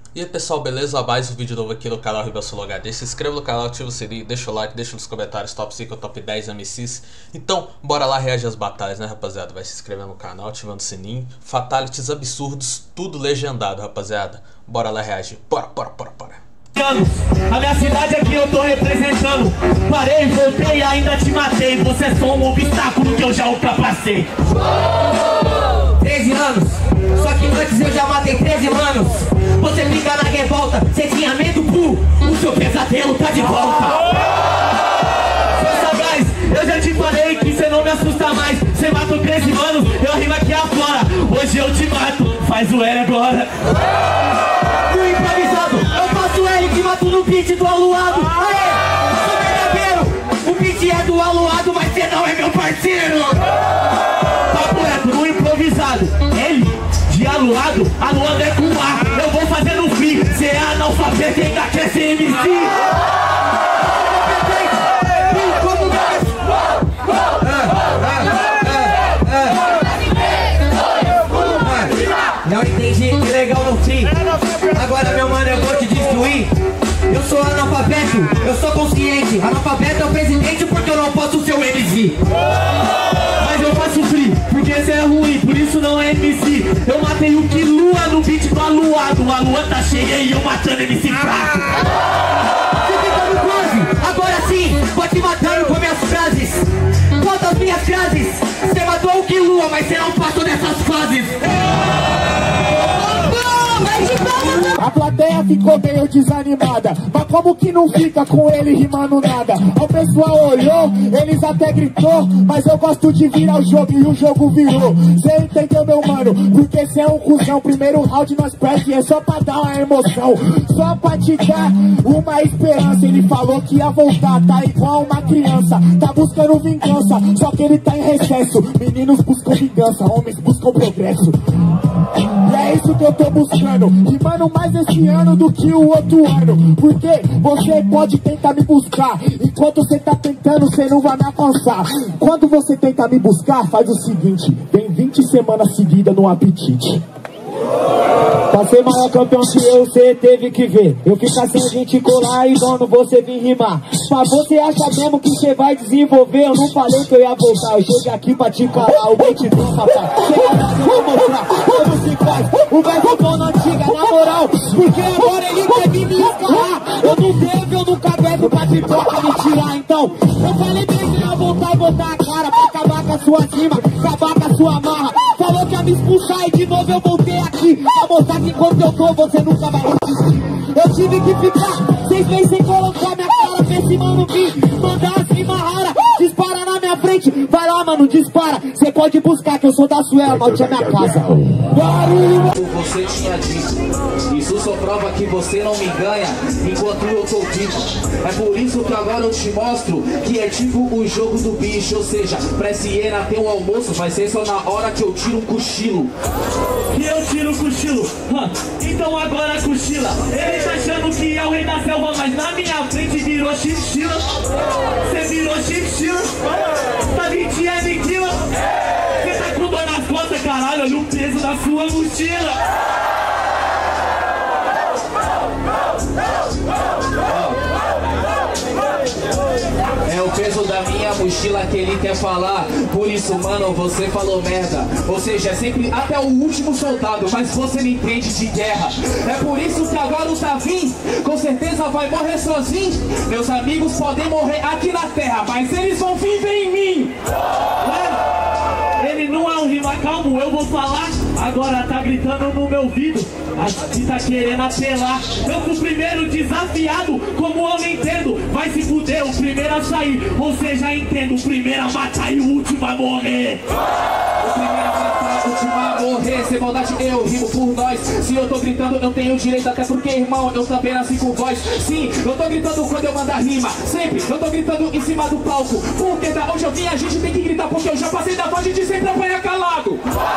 E aí pessoal, beleza? Mais um vídeo novo aqui no canal RivelSoloHD. Se inscreva no canal, ativa o sininho, deixa o like, deixa nos comentários top 5 ou top 10 MCs. Então, bora lá reagir às batalhas, né rapaziada? Vai se inscrever no canal, ativando o sininho. Fatalities absurdos, tudo legendado, rapaziada. Bora lá reagir, bora. A minha cidade aqui eu tô representando. Parei, voltei e ainda te matei. Você é só um obstáculo que eu já ultrapassei. 13 anos, só que antes eu já matei 13 manos. Você fica na revolta, você tinha medo, o seu pesadelo tá de volta. Seu sagaz, eu já te falei que você não me assusta mais. Você matou 13 manos, eu rimo aqui afora. Hoje eu te mato, faz o L agora. No improvisado, eu faço L que mato no beat do aluado. Aê, sou verdadeiro, o beat é do aluado, mas você não é meu parceiro. Papo reto, no improvisado, ele de aluado, aluado é com A. Eu vou fazer no free, cê é analfabeto e ainda quer ser MC. Não entendi, que legal no fim. Agora meu mano, eu vou te destruir. Eu sou analfabeto, eu sou consciente. Analfabeto é o presidente porque eu não posso ser o MC. Mas eu faço free, porque esse é ruim, por isso não é MC. Eu matei o Kilua no beat do aluado. A lua tá cheia e eu matando MC fraco. Você fica no close, agora sim, vou te matando com minhas frases. Quantas minhas frases? Você matou o Kilua, mas você não passou dessas fases. A plateia ficou meio desanimada, mas como que não fica com ele rimando nada? O pessoal olhou, eles até gritou, mas eu gosto de virar o jogo e o jogo virou. Cê entendeu, meu mano? Porque cê é um cuzão. Primeiro round nós perde, é só pra dar uma emoção, só pra te dar uma esperança. Ele falou que ia voltar, tá igual uma criança, tá buscando vingança, só que ele tá em recesso. Meninos buscam vingança, homens buscam progresso. E é isso que eu tô buscando, rimando mais esse ano do que o outro ano. Porque você pode tentar me buscar, enquanto você tá tentando, você não vai me alcançar. Quando você tenta me buscar, faz o seguinte: vem 20 semanas seguidas no apetite. Pra ser maior campeão que eu, cê teve que ver eu ficar sem gente colar e dono você vir rimar. Mas você acha mesmo que cê vai desenvolver? Eu não falei que eu ia voltar, eu cheguei aqui pra te calar. O beat do papai, eu vou mostrar como se faz. O verso bom na antiga, na moral, porque agora ele quer vir me escalar. Eu não devo, eu nunca bebo pra te trocar me tirar. Então, eu falei pra ele não voltar e botar a cara pra acabar com a sua cima, acabar com a sua marra. Falou que ia me expulsar e de novo eu voltei aqui pra mostrar que enquanto eu tô, você nunca vai resistir. Eu tive que ficar 6 meses sem colocar minha cara pra esse mano vir mandar as rimas raras. Dispara na minha frente, vai lá mano, dispara. Cê pode buscar que eu sou da Suela, malte é minha casa. Barulho. Você tinha dito, isso só prova que você não me ganha enquanto eu tô vivo. É por isso que agora eu te mostro que é tipo o jogo do bicho. Ou seja, pra esse hiena ter um almoço vai ser só na hora que eu tiro um cochilo. E eu tiro o cochilo, então agora cochila. Ele tá achando que é o rei da selva, mas na minha frente virou chinchila. Cê virou chinchila, tá 20 é mentira. Cê tá com dor nas costas, caralho, olha o peso da sua mochila. É o peso da minha mochila que ele quer falar. Por isso, mano, você falou merda. Ou seja, é sempre até o último soldado, mas você não entende de guerra. É por isso que agora o Davi com certeza vai morrer sozinho. Meus amigos podem morrer aqui na terra, mas eles vão viver em mim. Ele não é um rima calmo, eu vou falar. Agora tá gritando no meu ouvido, acho que tá querendo apelar. Eu fui o primeiro desafiado, como eu não entendo. Vai se fuder, o primeiro a sair. Ou seja, entendo, o primeiro a matar e o último a morrer. O primeiro a matar, o último a morrer. Sem maldade eu rimo por nós. Se eu tô gritando eu tenho direito, até porque irmão, eu também nasci com voz. Sim, eu tô gritando quando eu mandar rima. Sempre, eu tô gritando em cima do palco. Porque da onde eu vim a gente tem que gritar, porque eu já passei da fase de sempre apanhar calado.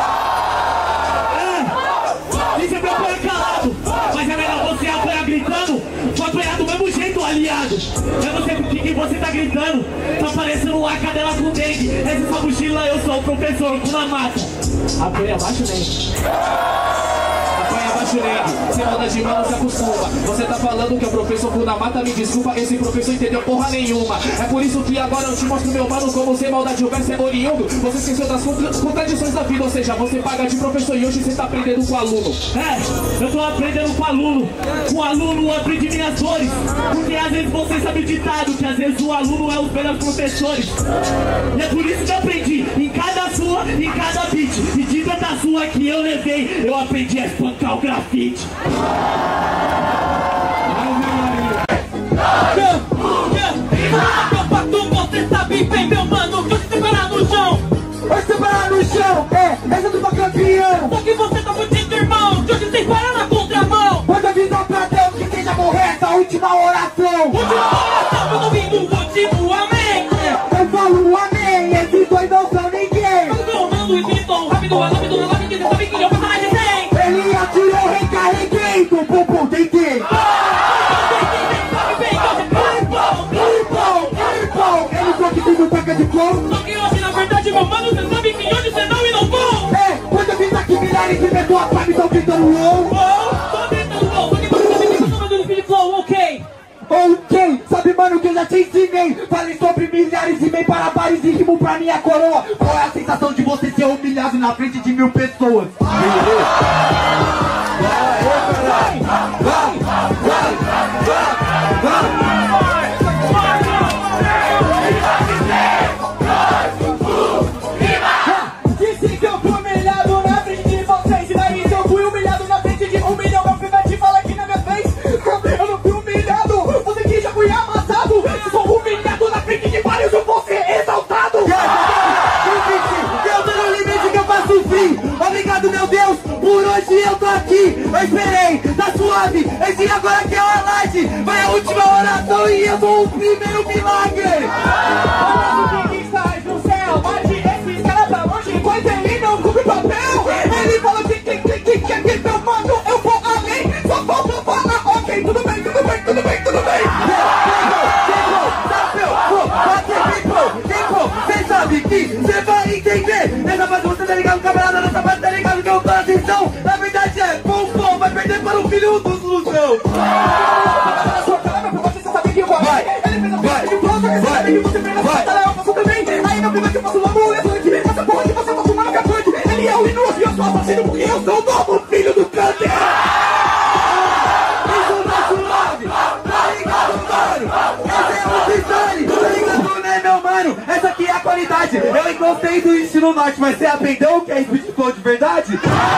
E sempre apanha calado, mas é melhor você apanhar gritando. Vou apanhar do mesmo jeito, aliado. Eu não sei por que você tá gritando. Tá parecendo uma cadela com dengue. Essa sua mochila, eu sou o professor com na mata. Apanha abaixo, né? Apanha abaixo te lembro. Sem maldade de mão, se acostuma. Você tá falando que é o professor Funamata, me desculpa, esse professor entendeu porra nenhuma. É por isso que agora eu te mostro, meu mano, como sem maldade o verso é oriundo. Você esqueceu das contradições da vida, ou seja, você paga de professor e hoje você tá aprendendo com o aluno. Eu tô aprendendo com o aluno. Com o aluno eu aprendi minhas dores. Porque às vezes você sabe o ditado, que às vezes o aluno é os melhores professores. E é por isso que eu aprendi, em cada sua, em cada beat. E de tanta sua que eu levei, eu aprendi a espancar o grafite. Você sabe bem, meu mano, que eu te parar no chão. Vai se parar no chão, essa do campeão. Só que você tá fudido, irmão, que hoje sem parar na contramão. Manda avisar pra Deus que seja correta a última oração. Última oração, eu não vim do último, amém. Eu falo amém, esses dois não são ninguém. Eu tô tomando e gritam, rápido, rápido, rápido, que você sabe que eu faço mais de 100. Ele atirou, recarreguei, do pum, tentei. Só que hoje, na verdade, meu mano, você sabe que hoje você não inovou. Quando eu vim aqui, milhares de pessoas pra mim tão gritando wow. Tô gritando wow, só que você sabe que eu tô fazendo Philip Flow, ok. Ok, sabe, mano, que eu já te ensinei. Falei sobre milhares de meios para bares e rimo pra minha coroa. Qual é a sensação de você ser humilhado na frente de 1000 pessoas? Disse que eu fui humilhado na frente de vocês. E daí se eu fui humilhado na frente de 1 milhão, meu private fala aqui na minha frente. Eu não fui humilhado, você que já foi amassado. Se sou humilhado na frente de vários, eu vou ser exaltado. Deus no limite que eu faço fim. Obrigado, meu Deus, por hoje eu tô aqui. Eu esperei, tá suave. Esse agora que é o light. Vai a última oração e eu sou o primeiro milagre. Quem está no céu, bate esse cara pra longe. Pois ele não cumpre papel. Ele falou que meu mano, eu vou além. Só falta falar, ok, tudo bem, tudo bem, tudo bem, tudo bem. Cê sabe que cê vai entender. Essa parte você tá ligado, camarada, nessa parte tá ligado que eu tô atenção. Na verdade é bom, vai perder para o filho do Luzão. Você sabe que eu vou. Ele fez a parte de volta, você sabe que você fez a parte da eu faço também. Aí meu primo que eu faço logo, eu sou aqui. Essa porra que você tá fumando capante. Ele é o inútil e eu sou assassino porque eu sou o novo filho do câncer. Isso tá suave, tá ligado, mano? Esse é o design, tá ligado, né, meu mano? Essa aqui é a qualidade. Eu gostei do estilo norte, mas você aprendeu o que é speed flow de verdade?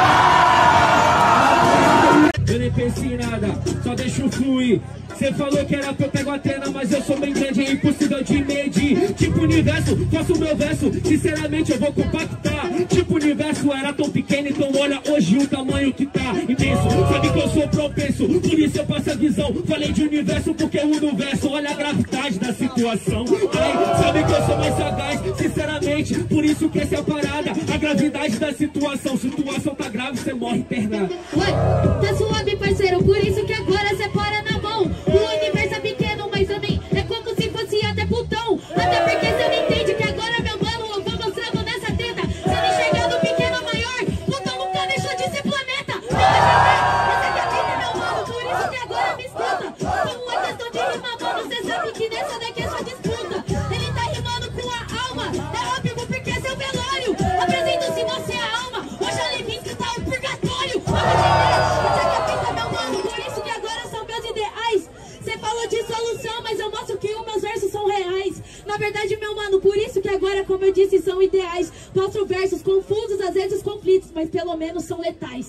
Eu nem pensei em nada, só deixo fluir. Cê falou que era pra eu pegar a Atena, mas eu sou bem grande, é impossível de medir. Tipo universo, faço o meu verso, sinceramente eu vou compactar. Tipo universo era tão pequeno, então olha hoje o tamanho que tá imenso. Sabe que eu sou propenso, por isso eu passo a visão. Falei de universo porque o universo, olha a gravidade da situação. Ai, sabe que eu sou mais sagaz, sinceramente, por isso que essa é a parada. A gravidade da situação, situação tá grave, cê morre internado. Oi, tá suave, parceiro, por isso que agora cê para na mão. O universo é pequeno, mas eu nem... É como se fosse até Plutão. Até porque cê não entende que agora, meu mano, eu vou mostrando nessa treta. Se ele enxergar do pequeno ao maior, Plutão nunca deixou de ser planeta. Essa aqui é a vida, meu mano, por isso que agora me escuta. Como é questão de rima, mano, cê sabe que nessa daqui é só disputa. Ele tá rimando com a alma, é óbvio porque é seu velório. Apresento se você é a alma, hoje a Levinsky tá o purgatório. Essa aqui é a vida, meu mano, por isso que agora são meus ideais. Cê falou de solução, mas eu mostro que os meus versos são reais. Na verdade, meu mano, por isso que agora, como eu disse, são ideais. Mostro versos confusos, às vezes conflitos, mas pelo menos são letais.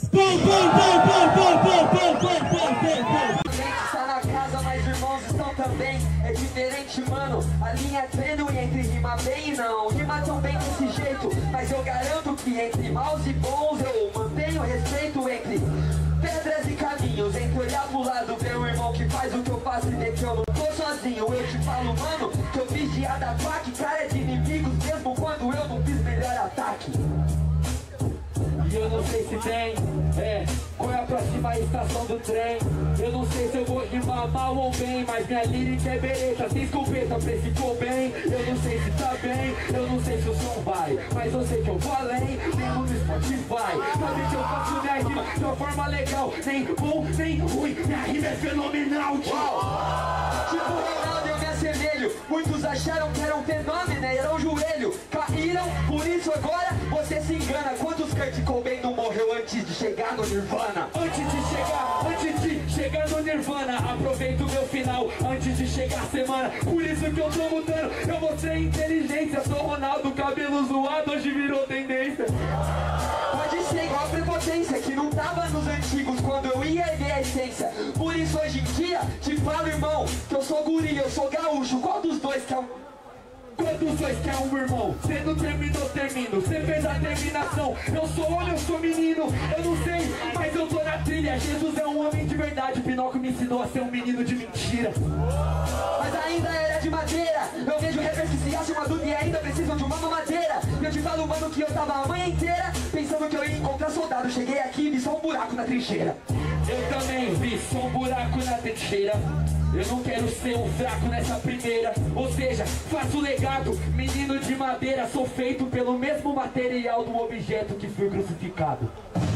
Está na casa, mas irmãos estão também. É diferente, mano. A linha é tênue entre rima bem e não. Rima tão bem desse jeito, mas eu garanto que entre maus e bons eu mantenho respeito entre pedras e caminhos. Entre olhar pro lado, ver o irmão que faz o que eu faço e ver que eu não tô sozinho. Eu te falo, mano, que eu fiz de ataque, cara de inimigos, mesmo quando eu não fiz melhor ataque. eu não sei se tem. Qual é a próxima estação do trem? Eu não sei se eu vou rimar mal ou bem, mas minha lírica é bereta, sem escopeta, precificou bem. Eu não sei se tá bem, eu não sei se o som vai, mas eu sei que eu vou além, mesmo no Spotify. Sabe que eu faço minha rima de uma forma legal, nem bom, nem ruim, minha rima é fenomenal, tchau. Tipo Ronaldo, eu me assemelho. Muitos acharam que era um fenômeno, era um joelho. Caíram, por isso agora você se engana. Quantos Kurt Cobain não morreu antes de chegar no Nirvana? Antes de chegar no Nirvana, aproveito o meu final, antes de chegar a semana. Por isso que eu tô mudando, eu mostrei inteligência. Sou Ronaldo, cabelo zoado, hoje virou tendência. Pode ser igual a prepotência que não tava nos antigos quando eu ia erguer a essência. Por isso hoje em dia te falo, irmão, que eu sou guri, eu sou gaúcho. Qual dos dois que é um... Qual dos dois que é um irmão? Cê não terminou, termino. Cê fez a terminação. Eu sou homem, eu sou menino. Eu não sei, mas eu tô na trilha. Jesus é um homem de verdade. Pinóquio me ensinou a ser um menino de mentira. Mas ainda era de madeira. Eu vejo rappers que se acham adultos e ainda precisam de uma mamadeira. E eu te falo, mano, que eu tava a manhã inteira pensando que eu ia encontrar soldado. Cheguei aqui e vi só um buraco na trincheira. Eu também vi só um buraco na trincheira. Eu não quero ser um fraco nessa primeira. Ou seja, faço legado, menino de madeira. Sou feito pelo mesmo material do objeto que fui crucificado.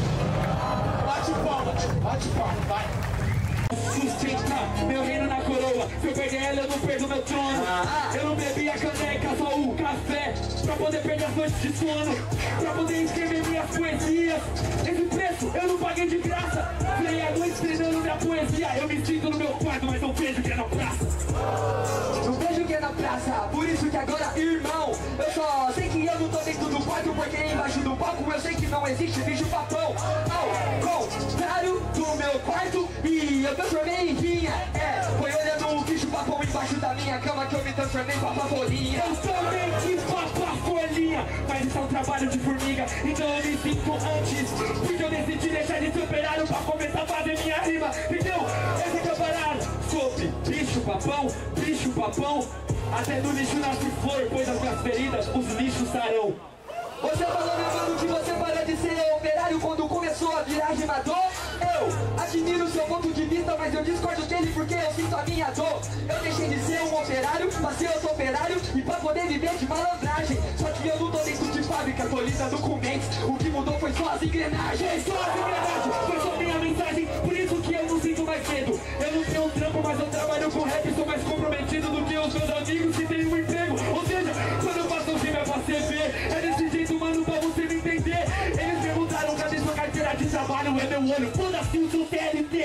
Bate palma, vai. Sustentar meu reino na coroa. Se eu perder ela, eu não perdo meu trono. Eu não bebi a caneca, só o café, pra poder perder as noites de sono, pra poder escrever minhas poesias. Esse preço eu não paguei de graça. Falei a noite treinando minha poesia. Eu me sinto no meu quarto, mas não vejo que é na praça. Não vejo que é na praça, por isso que agora, irmão, eu só sei que eu não tô dentro do quarto, porque embaixo do palco eu sei que não existe bicho papão. Ao contrário do meu quarto, e eu transformei em rinha. Foi olhando o bicho papão embaixo da minha cama que eu me transformei em papafolinha. Eu também quis papafolinha, mas isso é um trabalho de formiga, então eu me sinto antes, porque eu decidi deixar de ser operário pra começar a fazer minha rima, entendeu? Essa que é a parada. Sobre bicho papão, até no lixo nasce flor, pois as minhas feridas os lixos sarão. Você falou, meu mano, que você parou de ser operário quando começou a virar rimador? Eu admiro seu ponto de vista, mas eu discordo dele porque eu sinto a minha dor. Eu deixei de ser um operário pra ser outro operário e pra poder viver de malandragem. Só que eu não tô dentro de fábrica, tô lidando com mentes. O que mudou foi só as engrenagens. Só as engrenagens, foi só minha mensagem. Por isso que eu não sinto mais medo. Eu não tenho um trampo, mas eu trabalho com rap. Sou mais comprometido do que os meus amigos que têm um emprego. Ou seja, quando eu faço um filme é pra você ver. É desse jeito, mano, pra você me entender. Eles perguntaram cadê sua carteira de trabalho. É meu olho, foda-se o seu TLT.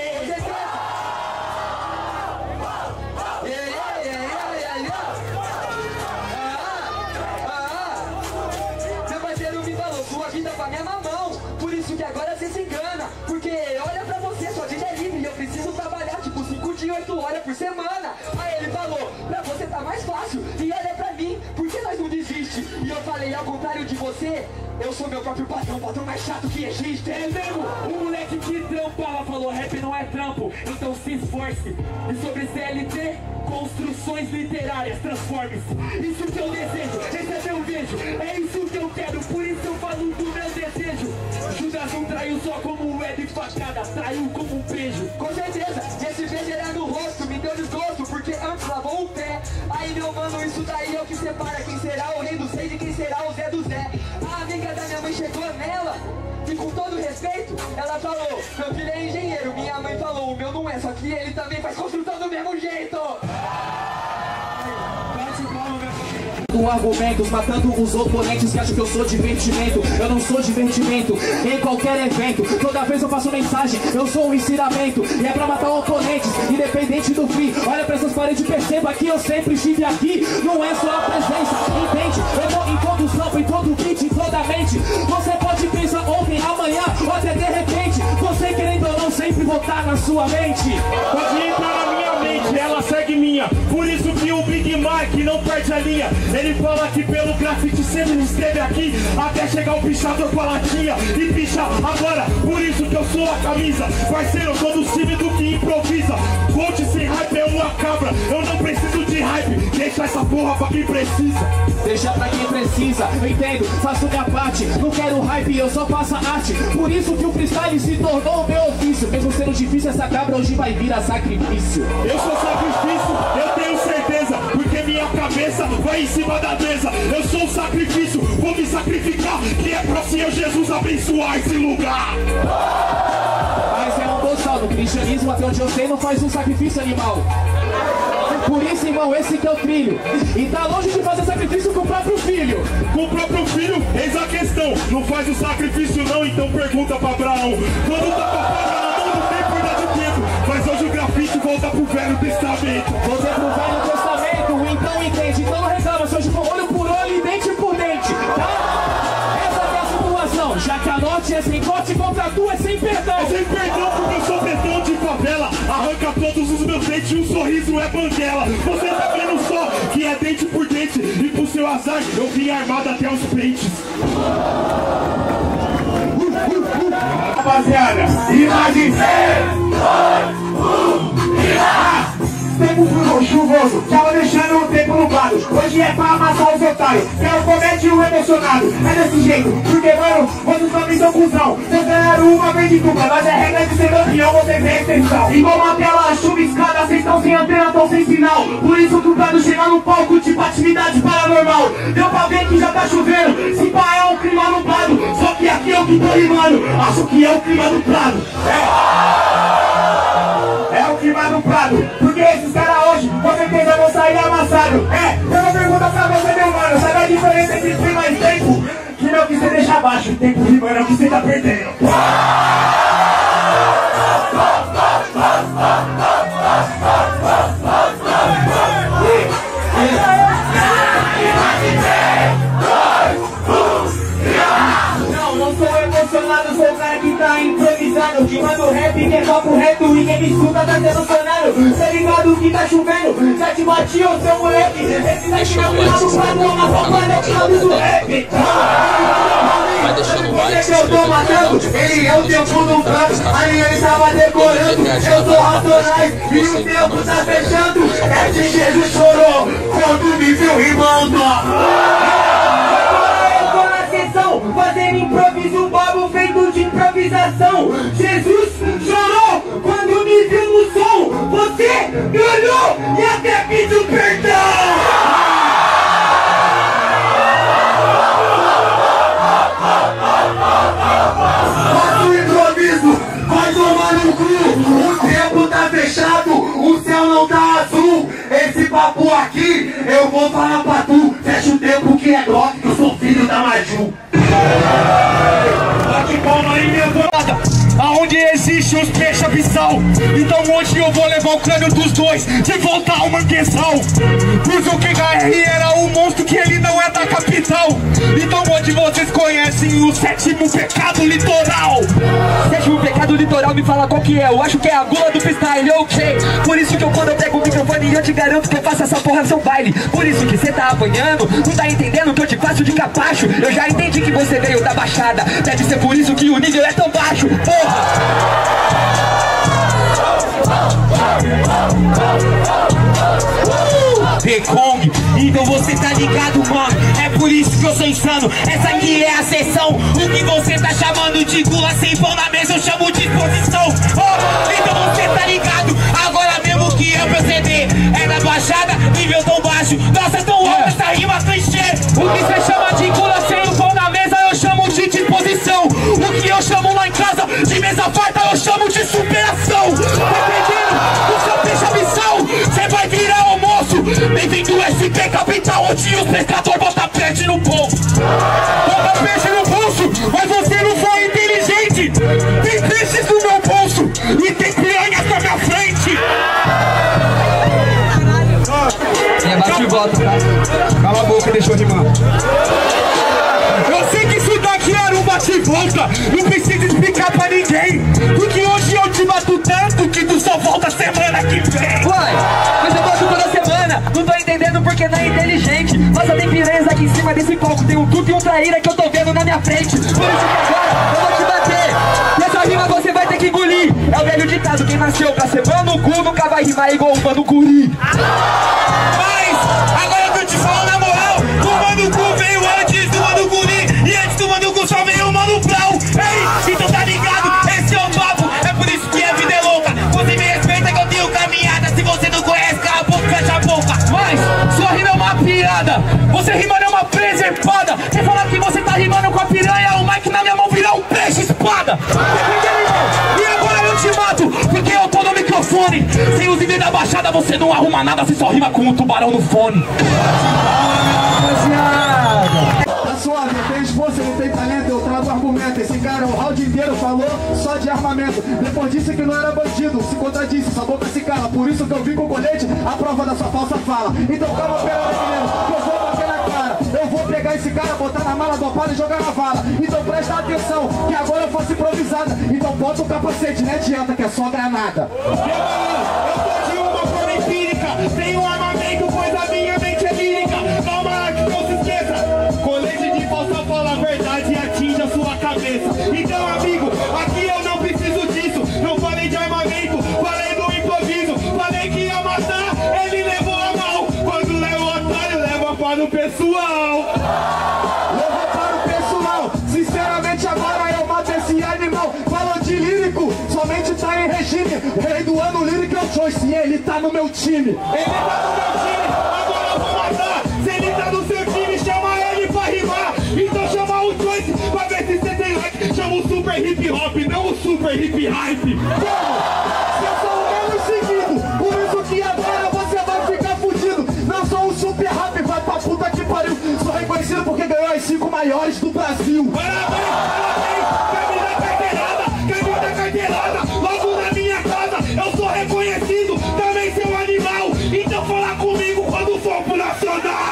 Meu parceiro me falou, sua vida pra minha mamão. Por isso que agora você se engana, porque olha pra você, sua vida é livre. Eu preciso trabalhar tipo 5 de 8 horas por semana. Aí ele falou, pra você tá mais fácil. E olha pra mim, por que nós não desiste? E eu falei, ao contrário de você, eu sou meu próprio patrão, patrão mais chato que existe. É mesmo? O moleque que trampava falou, rap não é trampo, então se esforce. E sobre CLT, construções literárias, transforme-se. Isso que eu desejo, esse é meu beijo. É isso que eu quero, por isso eu falo do meu desejo. Judas não traiu só como é de facada, traiu como um beijo. Com certeza, esse beijo era no rosto, me deu desgosto, porque antes lavou o pé. Aí meu mano, isso daí é o que separa quem será o rei do Sei de quem será o Zé do Zé. A amiga da minha mãe chegou nela e com todo respeito, ela falou, meu filho é engenheiro. Minha mãe falou, o meu não é, só que ele também faz construção do mesmo jeito. Com argumentos, matando os oponentes que acham que eu sou divertimento. Eu não sou divertimento em qualquer evento. Toda vez eu faço mensagem, eu sou um ensinamento. E é pra matar oponentes, independente do fim. Olha pra essas paredes e perceba que eu sempre estive aqui. Não é só a presença, entende? Eu tô em todo sample, em todo beat, em toda mente. Você pode pensar ontem, amanhã ou até de repente. Você querendo ou não sempre voltar na sua mente. Pode entrar na minha mente, ela segue minha. Por isso que o Big Mike não perde a linha. Ele fala que pelo grafite sempre esteve aqui, até chegar o pichador com a latinha e picha agora. Por isso que eu sou a camisa. Parceiro, eu tô no time do que improvisa. Coach sem hype é uma cabra. Eu não preciso de hype. hype, deixa essa porra pra quem precisa. Deixa pra quem precisa, eu entendo, faço minha parte. Não quero hype, eu só faço arte. Por isso que o freestyle se tornou o meu ofício. Mesmo sendo difícil, essa cabra hoje vai virar sacrifício. Eu sou sacrifício, eu tenho certeza, porque minha cabeça vai em cima da mesa. Eu sou um sacrifício, vou me sacrificar, que é pra Senhor Jesus abençoar esse lugar. Mas é um boçal, no cristianismo até onde eu sei não faz um sacrifício animal. Por isso, irmão, esse que é o trilho. E tá longe de fazer sacrifício com o próprio filho. Com o próprio filho, eis a questão. Não faz o sacrifício não, então pergunta pra Abraão. Quando tá com a faca na mão, não tem perda de tempo. Mas hoje o grafite volta pro Velho Testamento. Volta pro Velho Testamento, então entende. Então não reclama, se hoje for olho por olho e dente por dente, tá? Essa é a situação. Já que a norte é sem corte, contra tu é sem perdão. É sem perdão porque eu sou betão de favela. Arranca todos os meus dentes e um sorriso é banguela. Você tá vendo só que é dente por dente. E pro seu azar eu vim armado até os peitos. Rapaziada, imagem 3, 2, 1, tempo frio, chuvoso, tava deixando o tempo nublado. Hoje é pra amassar os otários, quero comete o emocionado. É desse jeito, porque mano, vocês também são cuzão. Vocês ganharam uma vez de dupla, mas é regra de ser campeão, vocês é exceção. Igual uma tela chuviscada, vocês estão sem antena, tão sem sinal. Por isso que o Prado chega no palco, tipo atividade paranormal. Deu pra ver que já tá chovendo, se pá é um clima nublado. Só que aqui é o que tô rimando, acho que é o clima do Prado. É o clima do Prado, porque esses caras hoje com certeza vão sair amassados. Eu vou perguntar pra você, meu mano, sabe a diferença entre clima e tempo? Clima é o que você deixa abaixo, tempo rimando é o que você tá perdendo. Não sou emocionado, sou o cara que tá improvisando. Que manda o rap, que é papo reto e quem me escuta tá se emocionando. Tá ligado que tá chovendo, já te bati, ô seu moleque. Esse daqui não é o Prado, uma papada é o Prado do rap. Vai deixando o like, se Eu tô matando, ele é o tempo do canto. Ali ele tava decorando, eu sou Racionais e o tempo tá fechando. É que Jesus chorou quando me viu rimando. Eu tô na sessão, fazendo improviso, babo feito de improvisação. Jesus chorou quando me viu no som. Você ganhou e até pediu perdão. Faço improviso, vai tomar no cu. O tempo tá fechado, o céu não tá azul. Esse papo aqui, eu vou falar pra tu. Fecha o tempo que é Glock, que eu sou filho da Maju. Bate palma aí, minha bolada. Aonde existe os peixe-abissal. Então hoje eu vou levar o crânio dos dois de volta ao manguezal. Pois o KHR era um monstro que ele não é da capital. Então onde vocês conhecem o sétimo pecado litoral? Sétimo pecado litoral, me fala qual que é. Eu acho que é a gula do freestyle, ok. Por isso que quando eu pego o microfone eu te garanto que eu faço essa porra seu baile. Por isso que cê tá apanhando, não tá entendendo que eu te faço de capacho. Eu já entendi que você veio da baixada. Deve ser por isso que o nível é tão baixo, porra. Kong, então você tá ligado, mano. É por isso que eu sou insano. Essa aqui é a sessão. O que você tá chamando de gula sem pão na mesa, eu chamo de exposição. Então você tá ligado. Agora mesmo que eu proceder é na baixada, nível tão baixo. Nossa, tão alta essa rima clichê. O que você chama de gula sem o pão na mesa, eu chamo de disposição. O que eu chamo lá em casa de mesa farta, eu chamo de superação. Tá entendendo? O seu peixe-abissal, você vai virar almoço. Bem-vindo ao SP Capital, onde os pescadores botam peixe no bolso. Bota peixe no bolso, mas você não foi inteligente. Tem peixes no meu bolso e tem piranhas na minha frente. Bate e volta, tá? Cala a boca e deixa eu rimar. Eu sei que isso daqui era um bate e volta. Não precisa explicar pra ninguém. Porque hoje eu te bato tanto que tu só volta semana que vem. Uai, mas eu bato toda semana. Não tô entendendo porque não é inteligente. Nossa, tem piranhas aqui em cima desse palco. Tem um tudo e um traíra que eu tô vendo na minha frente. Por isso que agora eu vou te bater. Nessa rima você vai ter que engolir. É o velho ditado, quem nasceu pra ser mano cu nunca vai rimar igual o mano guri. Mas você rimando é uma preservada. Quem falar que você tá rimando com a piranha, o mic na minha mão virá um peixe espada. E agora eu te mato, porque eu tô no microfone. Sem os níveis da baixada você não arruma nada, você só rima com um tubarão no fone. Tá suave, tem esforço, ele tem talento, eu trago argumento. Esse cara o round inteiro falou só de armamento. Depois disse que não era bandido, se contradisse, sua boca se cala. Por isso que eu vim com o colete, a prova da sua falsa fala. Então calma, pera aí, menino, que eu vou bater na cara. Eu vou pegar esse cara, botar na mala do pala e jogar na vala. Então presta atenção, que agora eu faço improvisada. Então bota o capacete, né, adianta, que é só granada. Eu tô de uma forma empírica, tenho armamento, pois a minha mente é lírica. Calma lá que não se esqueça, colete de falsa fala a verdade e atinge a sua cabeça. Então amigo, aqui eu não preciso disso. Não falei de armamento, falei do improviso. Falei que ia matar, ele levou a mão. Quando leva o otário, leva para o pessoal. Levou para o pessoal, sinceramente agora eu mato esse animal. Falou de lírico, somente tá em regime. Rei do ano lírico é o Choice e ele tá no meu time. Ele tá no meu time, agora eu vou matar. Se ele tá no seu time, chama ele pra rimar. Então chama o Choice pra ver se você tem like. Chama o super hip hop, não o super hip hype. Se eu sou o menos seguido, por isso que agora você vai ficar fudido. Não sou um super rap, vai pra puta que pariu. Sou reconhecido porque ganhou as 5 maiores do Brasil. Parabéns, caminho da carteirada, logo na minha casa, eu sou reconhecido, também seu animal, então fala comigo quando for pro nacional.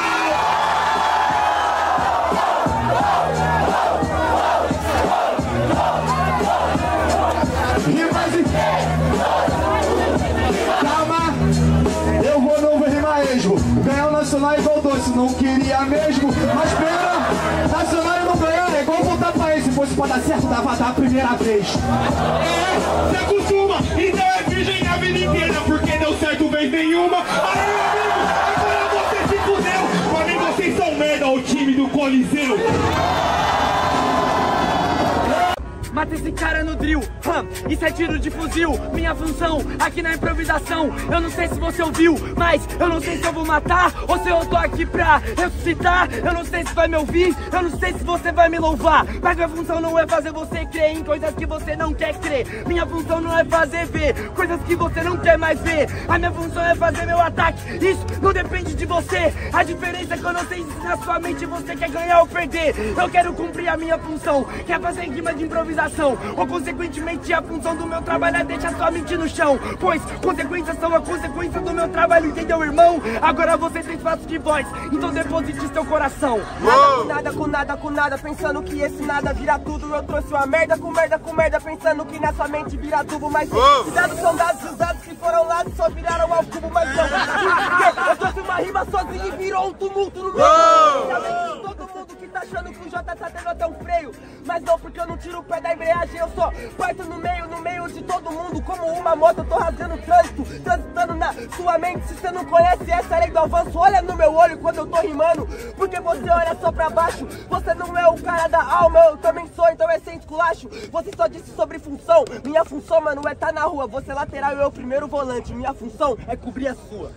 Calma, eu vou novo rimar esmo. Ganhar o nacional igual doce, não queria mesmo. Mas pena, nacional não ganhar é igual voltar pra esse. Se fosse pra dar certo, dava dar a primeira vez. Você acostuma, então é virgem a vida inteira, porque deu certo vez nenhuma. Aí amigo, agora você se fudeu, pra mim vocês são merda, o time do Coliseu. Mata esse cara no drill, isso é tiro de fuzil. Minha função aqui na improvisação, eu não sei se você ouviu, mas eu não sei se eu vou matar ou se eu tô aqui pra ressuscitar. Eu não sei se vai me ouvir, eu não sei se você vai me louvar. Mas minha função não é fazer você crer em coisas que você não quer crer. Minha função não é fazer ver coisas que você não quer mais ver. A minha função é fazer meu ataque, isso não depende de você. A diferença é que eu não sei se na sua mente você quer ganhar ou perder. Eu quero cumprir a minha função, que é fazer rima de improvisação. Ou consequentemente a função do meu trabalho é deixar sua mente no chão. Pois consequências são a consequência do meu trabalho, entendeu, irmão? Agora você tem espaço de voz, então deposite seu coração. Nada com nada, pensando que esse nada vira tudo. Eu trouxe uma merda com merda, pensando que na sua mente vira tubo. Mas cuidado, são dados, os dados que foram lados só viraram ao cubo. Mas não, eu trouxe uma rima sozinho e virou um tumulto no meu mundo. Todo mundo que tá achando que o Jota tá tendo até um freio. Mas não, porque eu não tiro o pé da embreagem, eu só parto no meio de todo mundo. Como uma moto, eu tô rasgando o trânsito, transitando na sua mente. Se você não conhece essa lei do avanço, olha no meu olho quando eu tô rimando. Porque você olha só pra baixo, você não é o cara da alma, eu também sou, então é sem esculacho. Você só disse sobre função, minha função, mano, é tá na rua. Você é lateral e eu primeiro volante, minha função é cobrir a sua.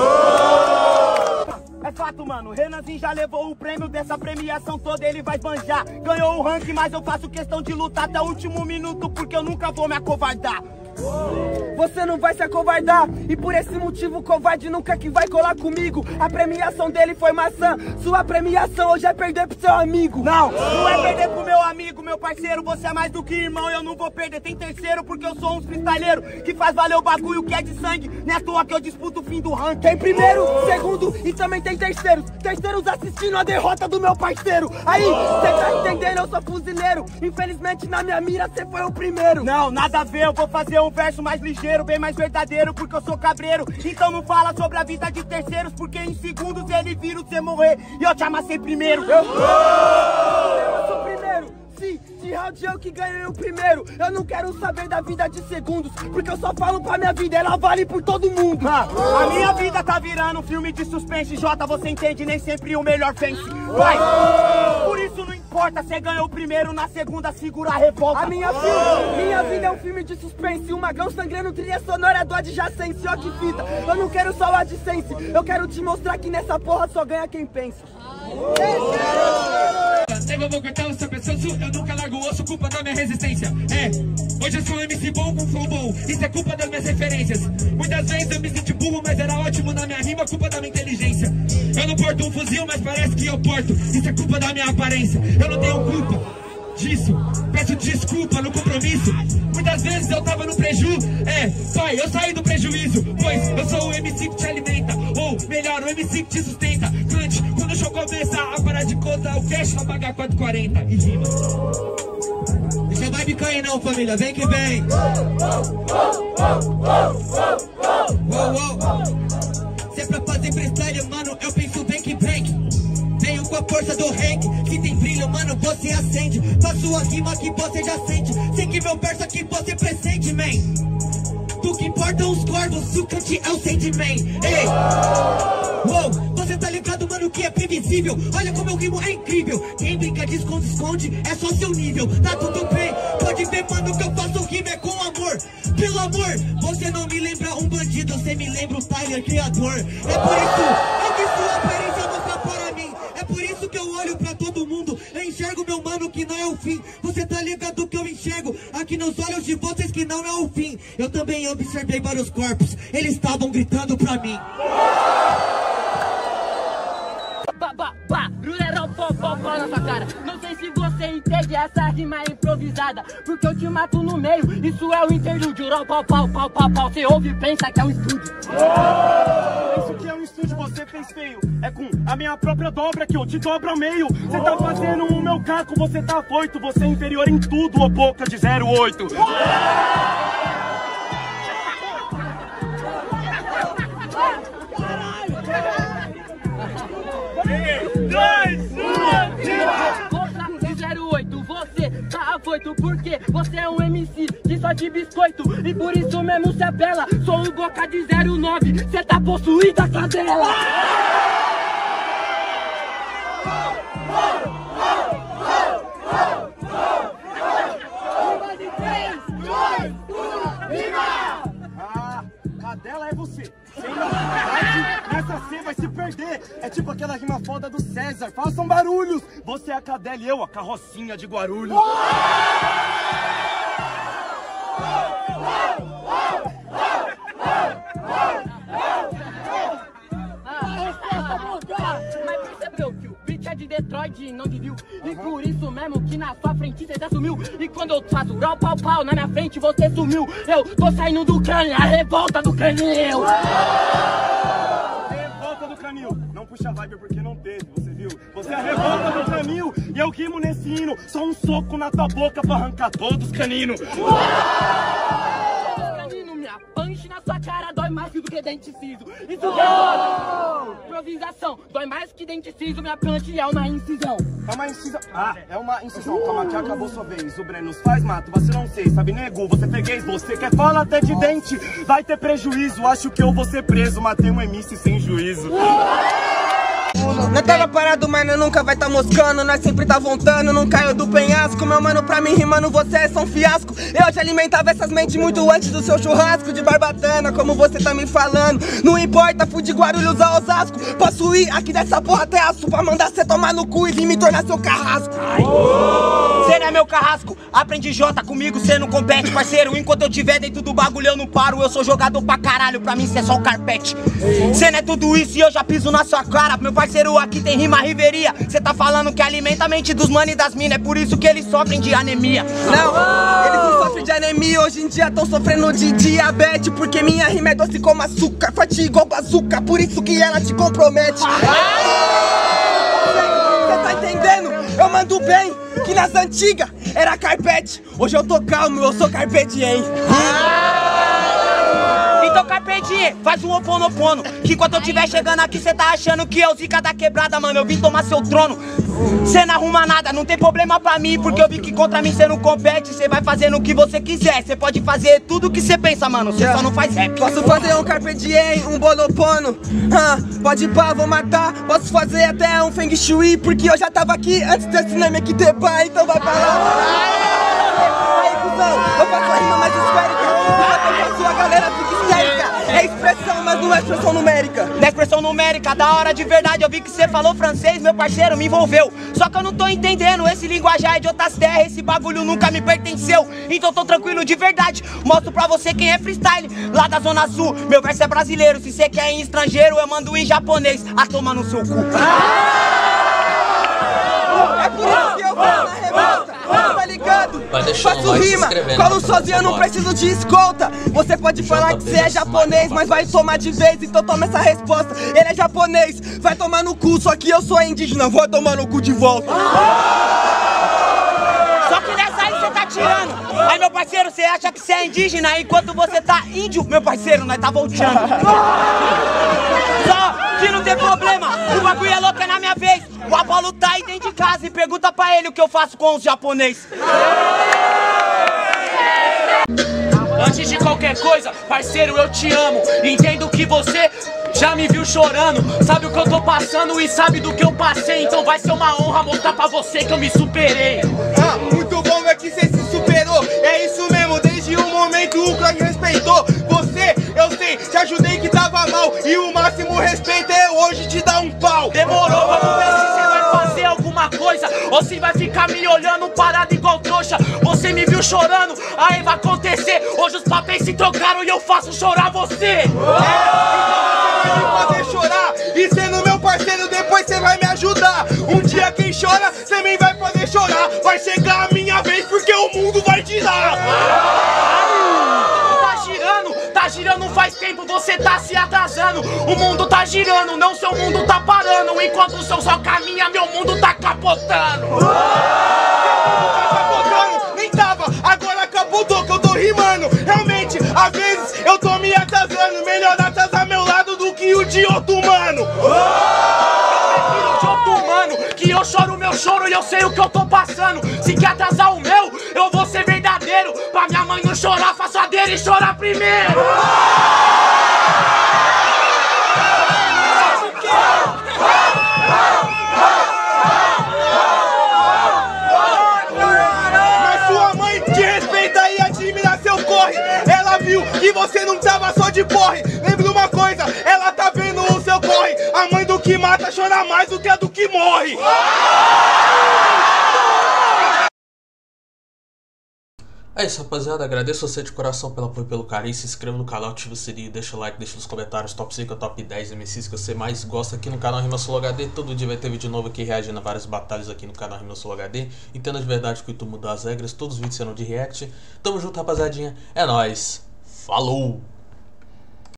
É fato, mano, Renanzinho já levou o prêmio dessa premiação toda, ele vai banjar. Ganhou o ranking, mas eu faço questão de lutar até o último minuto, porque eu nunca vou me acovardar. Você não vai se acovardar, e por esse motivo covarde nunca que vai colar comigo. A premiação dele foi maçã, sua premiação hoje é perder pro seu amigo. Não é perder pro meu amigo, meu parceiro. Você é mais do que irmão, eu não vou perder. Tem terceiro porque eu sou um freestyleiro que faz valer o bagulho que é de sangue. Não é à toa que eu disputo o fim do ranking. Tem primeiro, segundo e também tem terceiros. Terceiros assistindo a derrota do meu parceiro. Aí, cê tá entendendo, eu sou fuzileiro. Infelizmente na minha mira cê foi o primeiro. Não, nada a ver, eu vou fazer um verso mais ligeiro, bem mais verdadeiro, porque eu sou cabreiro. Então não fala sobre a vida de terceiros, porque em segundos ele vira você morrer e eu te amassei primeiro. Eu sou primeiro. Sim, de round eu que ganhei o primeiro. Eu não quero saber da vida de segundos, porque eu só falo pra minha vida, ela vale por todo mundo. A minha vida tá virando um filme de suspense. Jota, você entende, nem sempre o melhor pense. Vai, por isso não entende. importa, cê ganhou o primeiro, na segunda segura a revolta. A minha vida é um filme de suspense, um magão sangrando, trilha sonora do adjacência, ó que fita. Eu não quero só o adjacência, eu quero te mostrar que nessa porra só ganha quem pensa. Eu vou cortar o seu pescoço, eu nunca largo o osso, culpa da minha resistência. Hoje eu sou um MC bom com flow bom, isso é culpa das minhas referências. Muitas vezes eu me senti burro, mas era ótimo na minha rima, culpa da minha inteligência. Eu não porto um fuzil, mas parece que eu porto, isso é culpa da minha aparência. Eu não tenho culpa disso, peço desculpa no compromisso. Muitas vezes eu tava no preju, pai, eu saí do prejuízo, pois eu sou o MC que te alimenta, ou melhor, o MC que te sustenta. Cante, quando o show começa a parar de conta, o cash vai pagar 4,40 e rima. Deixa vai me cair não, família, vem que vem. Se é pra fazer freestyle, mano, eu penso bem que vem. Venho com a força do Hank, se tem brilho, mano, você acende. Faço a rima que você já sente, sei que meu verso aqui você presente, man. Do que importam os corvos, o cante é o Sandman. Ei, você tá ligado, mano, que é previsível. Olha como eu rimo, é incrível. Quem brinca de esconde-esconde é só seu nível. Tá tudo bem, pode ver, mano, que eu faço rima é com amor. Pelo amor, você não me lembra um bandido, você me lembra o Tyler, criador. É por isso, é que sua aparência mostra para mim. É por isso que eu olho pra todo mundo, eu enxergo meu mano que não é o fim. Você tá ligado que eu enxergo aqui nos olhos de vocês que não é o fim. Eu também observei vários corpos, eles estavam gritando pra mim. Na sua cara. Não sei se você entende essa rima improvisada, porque eu te mato no meio, isso é o interlúdio. Pau, você ouve e pensa que é um estúdio. Isso que é um estúdio, você fez feio. É com a minha própria dobra que eu te dobro ao meio. Você tá fazendo o meu caco, você tá afoito. Você é inferior em tudo, ô boca de 08. Porque você é um MC que só de biscoito, e por isso mesmo se apela. Sou o boca de 09, cê tá possuída, cadela. Cadela é você. Sem novidade, nessa C vai se perder. É tipo aquela rima foda do César. Façam barulhos. Você é a cadela e eu a carrocinha de Guarulhos. Mas percebeu que o beat é de Detroit e não de Rio, e por isso mesmo que na sua frente você já sumiu. E quando eu faço pau na minha frente você sumiu. Eu tô saindo do crânio, a revolta do canil. Revolta do canil. Não puxa vibe porque não teve, você viu? Você é a revolta do canil e eu rimo nesse hino. Só um soco na tua boca pra arrancar todos os caninos. Minha punch na sua cara dói mais do que dente ciso. Isso que é foda. Improvisação dói mais que dente ciso. Minha punch é uma incisão. É uma incisão. É uma incisão. Calma que acabou sua vez. O Breno faz mato, você não sei. Sabe, nego, você freguês. Você quer falar até de dente. Vai ter prejuízo. Acho que eu vou ser preso. Matei um MC sem juízo. Nós tava parado, mas nós nunca vai tá moscando. Nós sempre tá voltando, não caiu do penhasco. Meu mano, pra mim rimando você é só um fiasco. Eu já alimentava essas mentes muito antes do seu churrasco de barbatana, como você tá me falando. Não importa, fui de Guarulhos a Osasco. Posso ir aqui dessa porra até aço pra mandar cê tomar no cu e vir me tornar seu carrasco. Cê não é meu carrasco, aprendi Jota comigo, cê não compete, parceiro. Enquanto eu tiver dentro do bagulho eu não paro. Eu sou jogador pra caralho, pra mim cê é só um carpete. Cê não é tudo isso e eu já piso na sua cara. Meu parceiro, aqui tem rima riveria. Cê tá falando que alimenta a mente dos mano e das mina. É por isso que eles sofrem de anemia. Não, eles não sofrem de anemia. Hoje em dia tão sofrendo de diabetes, porque minha rima é doce como açúcar, forte igual bazuca, por isso que ela te compromete. Cê tá entendendo? Eu mando bem, que nas antigas era carpete. Hoje eu tô calmo, eu sou carpete diem. Então carpe diem, faz um oponopono, que enquanto eu tiver chegando aqui cê tá achando que eu zica da quebrada, mano. Eu vim tomar seu trono. Cê não arruma nada, não tem problema pra mim, porque eu vi que contra mim cê não compete. Cê vai fazendo o que você quiser, cê pode fazer tudo o que cê pensa, mano. Cê só não faz rap. Posso fazer um carpe diem, um bolopono, pode ir pá, vou matar. Posso fazer até um feng shui, porque eu já tava aqui antes desse nome aqui ter pá, então vai pra lá. Aí, cuzão, eu faço a rima mais esférica, enquanto a sua galera fica histérica. É expressão, mas não é expressão numérica. Não é expressão numérica, da hora de verdade. Eu vi que você falou francês, meu parceiro, me envolveu. Só que eu não tô entendendo, esse linguajar é de outras terras. Esse bagulho nunca me pertenceu, então tô tranquilo de verdade. Mostro pra você quem é freestyle, lá da Zona Sul. Meu verso é brasileiro, se você quer em estrangeiro, eu mando em japonês. A toma no seu cu. É por isso que eu vou na revolta, tá ligado? Faço rima, colo sozinho, eu não preciso de escolta. Você pode falar que você é japonês, mas vai tomar de vez, então toma essa resposta. Ele é japonês, vai tomar no cu, só que eu sou indígena, vou tomar no cu de volta. Só que nessa aí você tá tirando. Aí, meu parceiro, você acha que você é indígena, enquanto você tá índio, meu parceiro, nós tá volteando. Só que não tem problema, o bagulho é louco, é na minha vez. O Apolo tá aí dentro de casa e pergunta pra ele o que eu faço com os japoneses. Antes de qualquer coisa, parceiro, eu te amo. Entendo que você já me viu chorando, sabe o que eu tô passando e sabe do que eu passei. Então vai ser uma honra mostrar pra você que eu me superei. Muito bom é que você se superou. É isso mesmo, desde o momento o clã respeitou. Você, eu sei, te ajudei que tava mal, e o máximo respeito é hoje te dar um pau. Demorou, vamos ver se você vai fazer alguma coisa ou se vai ficar me olhando parado igual trouxa. Você me viu chorando, aí vai acontecer. Hoje os papéis se trocaram e eu faço chorar você. Vai me fazer chorar, e sendo meu parceiro depois cê vai me ajudar. Um dia quem chora, também vai fazer chorar. Vai chegar a minha vez porque o mundo vai girar. Tá girando faz tempo, você tá se atrasando. O mundo tá girando, não seu mundo tá parando. Enquanto o seu só caminha, meu mundo tá capotando. Nem tava, agora capotou que eu tô rimando. Realmente, às vezes eu tô me atrasando. Melhor atrasar meu lado do que o de outro mano. De outro mano, que eu choro o meu choro e eu sei o que eu tô passando. Se quer atrasar o meu, eu vou ser verdadeiro. Pra minha mãe não chorar, faço a dele chorar primeiro. Mas sua mãe te respeita e admira seu corre. Ela viu que você não tava só de porre. Lembra uma coisa, ela tá vendo o seu corre. A mãe do que mata chora mais do que a do que morre. É isso, rapaziada, agradeço você de coração pelo apoio, pelo carinho. Se inscreva no canal, ativa o sininho, deixa o like, deixa nos comentários top 5 ou top 10 MCs que você mais gosta aqui no canal Rima Solo HD. Todo dia vai ter vídeo novo aqui reagindo a várias batalhas aqui no canal Rima Solo HD. Entenda de verdade que o YouTube mudou as regras, todos os vídeos serão de react. Tamo junto, rapaziadinha, é nóis, falou!